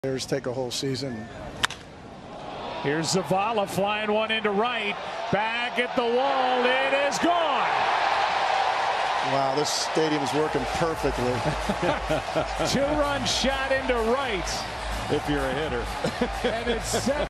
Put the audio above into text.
Players take a whole season. Here's Savala flying one into right. Back at the wall. It is gone. Wow, this stadium is working perfectly. Two-run shot into right. If you're a hitter. And it's set.